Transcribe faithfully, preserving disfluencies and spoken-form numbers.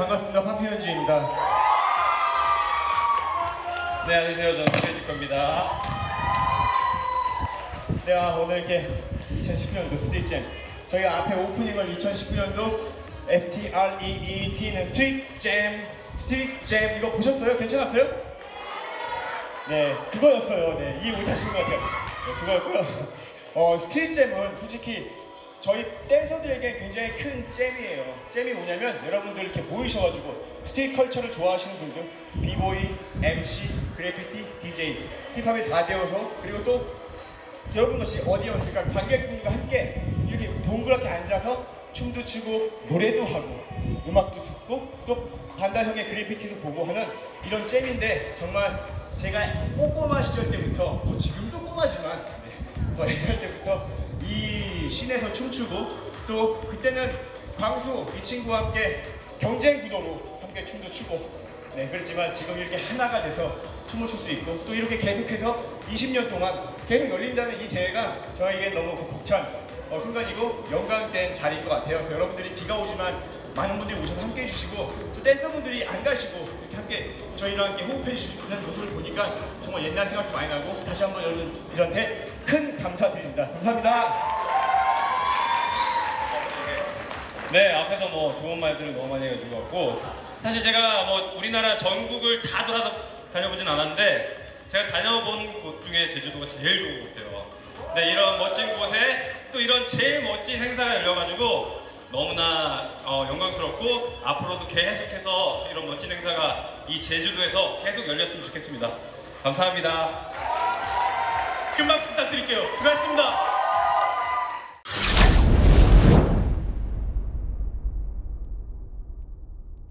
반갑습니다. 파피현주입니다. 네, 안녕하세요. 저는 박혜질 겁니다. 네, 아, 오늘 이렇게 이천십구 년도 스트릿잼, 저희가 앞에 오프닝을 이천십구 년도 에스티리이티는 스트릿잼, 스트릿잼 이거 보셨어요? 괜찮았어요? 네, 그거였어요. 네, 이해 못하시는 것 같아요. 네, 그거였고요. 어, 스트릿잼은 솔직히 저희 댄서들에게 굉장히 큰 잼이에요. 잼이 뭐냐면 여러분들 이렇게 모이셔가지고 스트릿 컬처를 좋아하시는 분들, 비보이, 엠씨, 그래피티, 디제이, 힙합의 사 대 요소, 그리고 또 여러분같이 어디언스, 그러니까 관객분들과 함께 이렇게 동그랗게 앉아서 춤도 추고 노래도 하고 음악도 듣고 또 반달형의 그래피티도 보고 하는 이런 잼인데, 정말 제가 꼬꼬마 시절 때부터, 뭐 지금도 꼬마지만 네, 거의 할 때부터 이 씬에서 춤추고, 또 그때는 광수 이 친구와 함께 경쟁 구도로 함께 춤도 추고, 네, 그렇지만 지금 이렇게 하나가 돼서 춤을 출 수 있고, 또 이렇게 계속해서 이십 년 동안 계속 열린다는 이 대회가 저에게 너무 벅찬 어, 순간이고 영광된 자리인 것 같아요. 그래서 여러분들이 비가 오지만 많은 분들이 오셔서 함께 해주시고, 또 댄서분들이 안 가시고 이렇게 함께 저희랑 함께 호흡해 주시는 모습을 보니까 정말 옛날 생각도 많이 나고, 다시 한번 여러분들한테 큰 감사드립니다. 감사합니다. 네, 앞에서 뭐 좋은 말들을 너무 많이 해준 것 같고, 사실 제가 뭐 우리나라 전국을 다 돌아 다녀보진 않았는데 제가 다녀본 곳 중에 제주도가 제일 좋은 것 같아요. 네, 이런 멋진 곳에 또 이런 제일 멋진 행사가 열려가지고 너무나 어, 영광스럽고, 앞으로도 계속해서 이런 멋진 행사가 이 제주도에서 계속 열렸으면 좋겠습니다. 감사합니다. 큰 박수 부탁드릴게요. 수고하셨습니다.